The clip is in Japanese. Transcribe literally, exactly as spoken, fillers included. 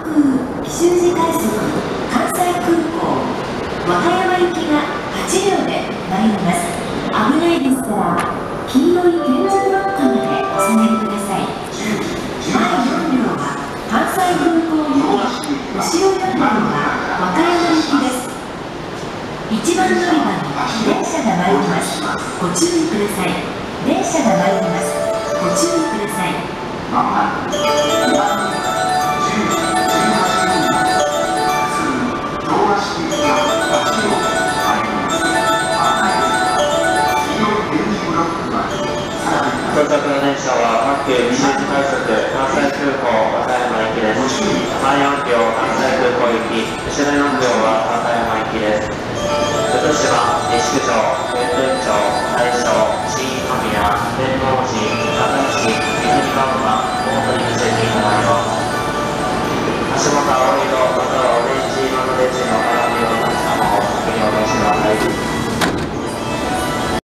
空紀州路快速関西空港和歌山行きがはちびょうで参ります。危ないですから黄色い点字ブロックまでお下がりください。前よんびょうは関西空港行き、後ろよんびょうは和歌山行きです。一番乗り場に電車が参ります。ご注意ください。電車が参ります。ご注意ください。 到着の電車は各紀州路快速関西空港和歌山行きです。前よんびょう関西空港行き、後ろよんびょうは和歌山行きです。福島、西九条、弁天町、大正、